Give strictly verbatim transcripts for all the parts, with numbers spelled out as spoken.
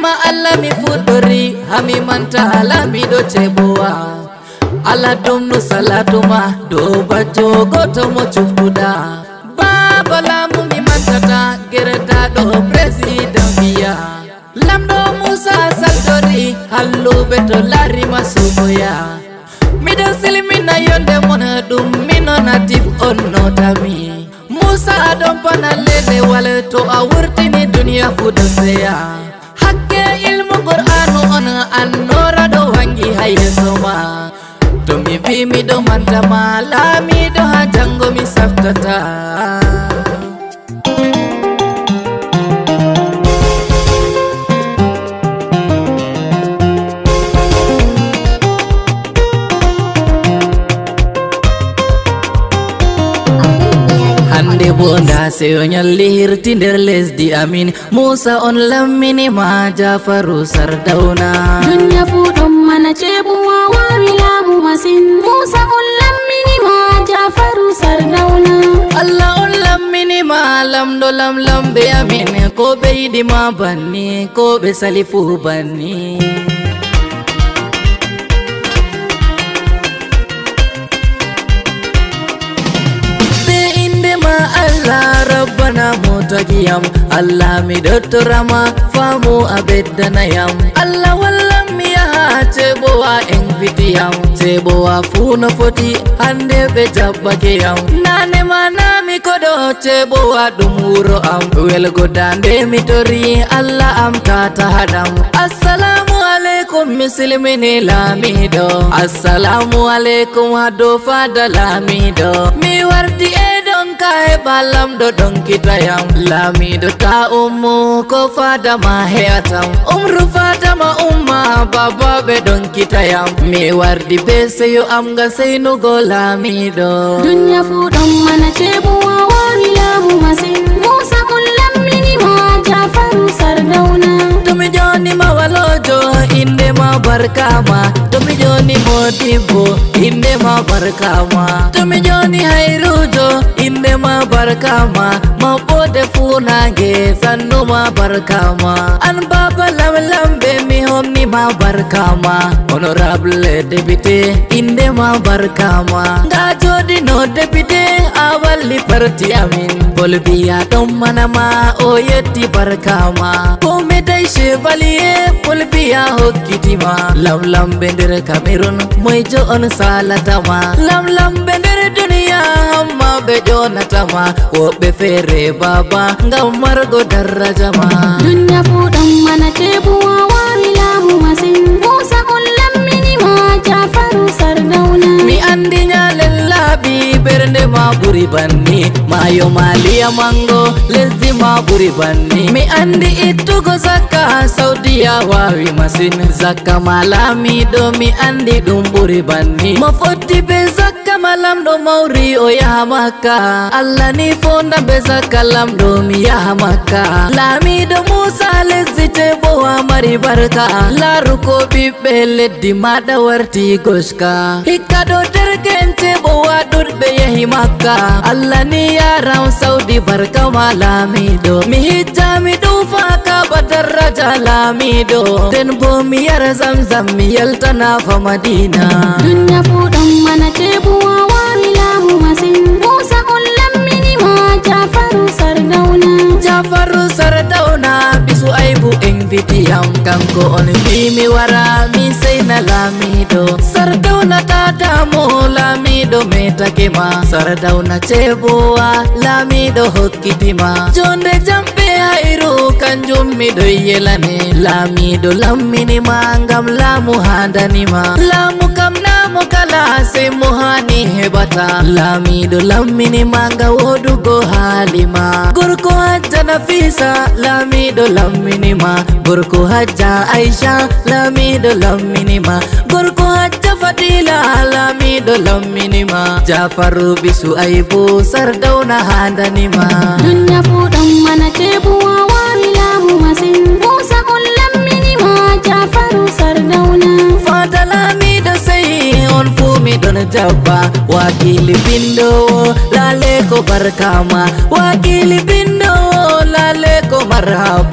ma Allah mi fuɗɗori hami manta lamiɗo ceebowa. Allah dumnu salatuma dow bacco goto mo cuftuɗa. Baba lamu mi mantata geretaɗo président biya. Lamɗo Musa Saldori halluɓe to larima sukoya. Miɗo silmina yonde mon ɗum mino natif on notami. Musa ɗon bana lede wale to a wurtini duniya fuɗo seya. Hakke ilmu Qur'anu on annora ɗo wangi ha yesoma. To mi wi miɗo mantama laamiɗo ha jango mi saftata. Hande bonda seyo nyalli hirti nder lesdi amin. Musa on lammini ma Jafaru Sardauna. Dunya fuɗum mana ceebuwa wawi laamu masin. Musa on lammini ma Jafaru Sardauna. Allah on lammini ma lamɗo lam lamɓe amin. Ko ɓe yiɗi ma banni ko ɓe sali fu banni. Allah Rabbana mutaqiyam. Allah mi dottorama famu abeddanayam. Allah wallam mi yaha ceebowa en fitiyam. Ceebowa fu no foti hande ɓe jabbake yam. Nane ma nami koɗo ceebowa ɗum wuro am. Welgo dande mi tori Allah am tata haɗam. Assalamu alaikum misilmini lamiɗo. Assalamu alaikum ha dow fada lamiɗo. Mi wardi e ka heɓa lamɗo ɗonkitayam. Laamiɗo ta ummu ko fadama heyatam. Umru fadama umma baba ɓe ɗonkitayam. Mi wardi be seyo am nga seynugo laamiɗo. Dunya fuɗum mana ceebuwa wawi laamu masin. Musa on lammini ma Jafaru Sardauna. Tomi joni ma walojo inde ma barkama. Tomi joni modibbo inde ma barkama. Tomi joni hayrujo inde ma barkama. Maɓɓode funage sannu ma barkama. An baba lam lamɓe mi homni ma barkama. Honorable député inde ma barkama. Nga joɗi no député a walli parti amin. Bolbiya ɗon manama o yetti barkama. Ko meday chevalier Bolbiya hokkitima. Lam lamɓe nder Cameroon moyjo on salatama. Lam lamɓe nder duniya hamma ɓe ƴonatama. Woɓɓe feere baba ngam margo darajama. Dunya fuɗum mana ceebuwa wawi laamu masin. Musa on lammini ma Jafaru Sardauna. Mi andi nyalen laaɓi ɓernde ma ɓuri banni. Mayo maliya mango lesdi ma ɓuri banni. Mi andi ittugo zakka Saudiya wawi masin. Zakka ma laamiɗo mi andi ɗum ɓuri banni. Mo fotti be zakka ma lamɗo mawri o yaha Makka. Allah ni fonda be zakka lamɗo mi yaha Makka. Laamiɗo Musa lesdi ceebowa mari barka. Laaru ko ɓiɓɓe leddi maɗa warti goska. Hikka ɗo derken ceebowa ɗuɗɓe yahi Makka. Allah ni yaram Saudi barka ma laamiɗo. Mi hijja mi ɗufa Kaaba daraja laamiɗo. Den bo mi yara Zamzam mi yaltana fa Madina. Dunya fuɗum mana ceebuwa wawi laamu masin. Musa on lammini ma Jafaru Sardauna. Jafaru Sardauna bisu aibu en vitiyam. Kanko on fi mi wara mi seyna laamiɗo. Sardauna tatamo laamiɗo metake ma. Sardauna ceebowa laamiɗo hokkitima. Jonde jamɓe hayru kanjum miɗo yelane. Laamiɗo lammini ma ngam laamu handanima. Laamu kam namo kala sey mo hani heɓata. Laamiɗo lammini ma nga wodugo haalima. Gorko hajja Nafisa laamiɗo lammini ma. Gorko hajja Aisha laamiɗo lammini ma. Gorko hajja Fadila laamiɗo lammini ma. Jafaru bisu aibu Sardauna handanima. Dunya fuɗum mana ceebuwa wawi laamu masin. Musa on lammini ma Jafaru Sardauna. Fata laamiɗo sey on fu miɗon jabba. Wakili bindowo lale ko barkama. Wakili bindowo lale ko marhaba.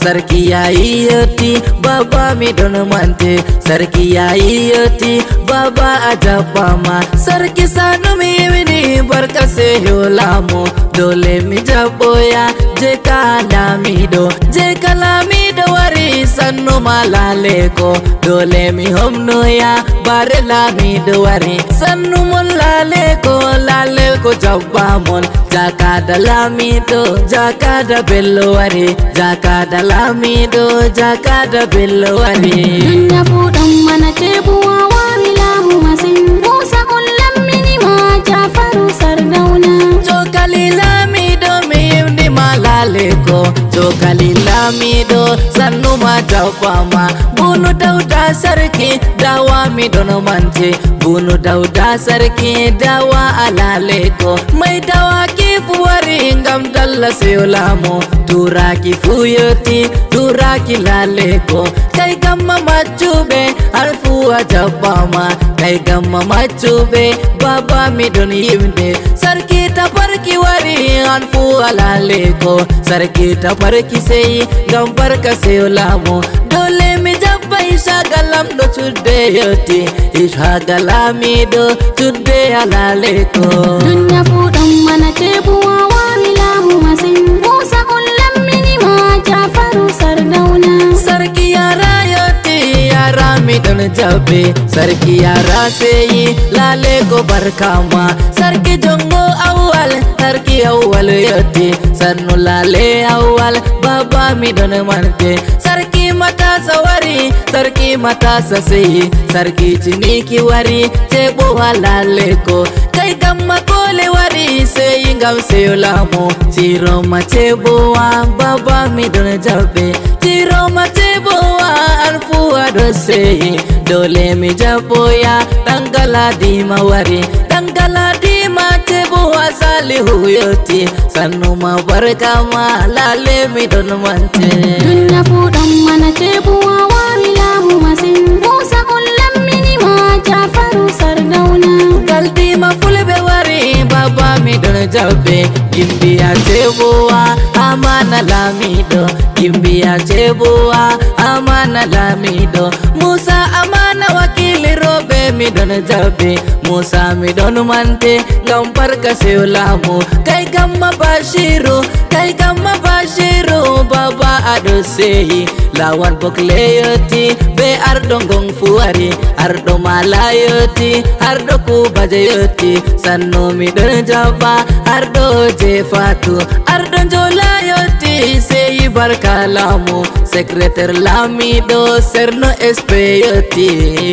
sarki yayi yoti baba mi don mante sarki yayi yoti baba ajabama sarki sanu mi wini barka se yolamo dole mi jaboya je kalamido je kalamido wari sanu malale ko dole mi homnoya bare lamido wari sanu mon lale ko lale ko jabbamon jakada lamido jakada bello wari jakada lamido jakada bello wari dunya fudan mana tebuwa wari lamu masin musa ullam minima jafaru sardauna chokali lamido mi yimdi malale ko chokali lamido sannu ma jabbama bunu dauda sarki dawa mi dono mante bunu dauda sarki dawa alale ko mai dawa ki fuwari ngam dalla seolamo turaki fuyoti turaki lale ko kai gamma machube alfu ajabama kai gamma machube baba mi don yimde sarki tabarki wari alfu alale ko sarki tabarki sei ngam barka seolamo dole mi jabba isha galam do chudde yoti isha galami do chudde alale ko dunya fudan mana tebuwa wari lamu masin musa ullam minima jafaru sardauna sarki yara yoti yara mi don jabbe sarki yara sei lale ko barkama sarki jongo awal sarki awal yoti sannu lale awal baba mi don mante sarki mata sawari sarki mata sasei sarki ciniki wari tebo halale ko kai gamma kole wari sei ngam seolamo tiro matebo wa baba mi don jabbe tiro matebo wa alfu ado sei dole mi jaboya dangala di mawari dangala di matebo wa salihu yoti sannu ma barkama lale mi don mante dunya fudan mana tebuwa wari lamu masin musa ullam minima jafaru sardauna galdi ma fulbe wari baba mi don jabbe gimbiya tebowa amana lamido gimbiya tebowa amana lamido musa amana wakili robe mi don jabbe musa mi don mante ngam barka seolamo kai gamma bashiru kai gamma bashiru baba ado sei lawan bokleyoti be ardo ngong fuari ardo malayoti ardo ku bajayoti sanno mi don jabba ardo je fatu ardo jolayoti sei barka lamu secrétaire lamido serno espeyoti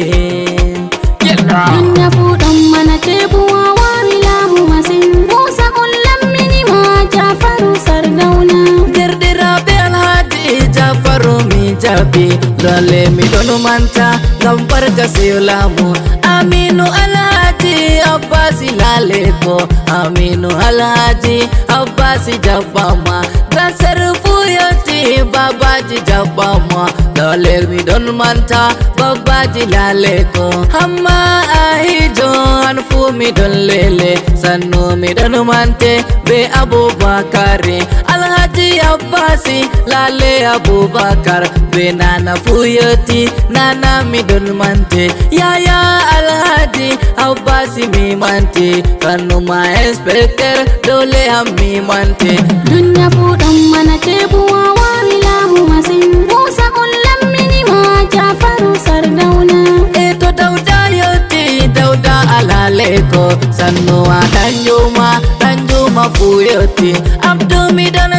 dunya fudan mana tebuwa wari lamu masin musa ullam minima jafaru sardauna derdirabe alhaji jafaru mi jabi lale mi donu manta ngam barka seolamu aminu alhaji abbasi lale ko aminu alhaji abbasi jabbama graser fuyoti babaji jabbama lale mi don manta babaji lale ko hamma ahijo anfu mi don lele sannu mi don mante be abubakari alhaji abbasi lale abubakar be nana fuyoti nana mi don mante yaya alhaji abbasi mi mante kanu ma inspector dole ham mi mante dunya fudan mana tebuwa wari lamu masin musa ullam minima jafaru sardauna eto dauda yoti dauda alale ko sannu wa danjuma danjuma fuyoti abdu mi don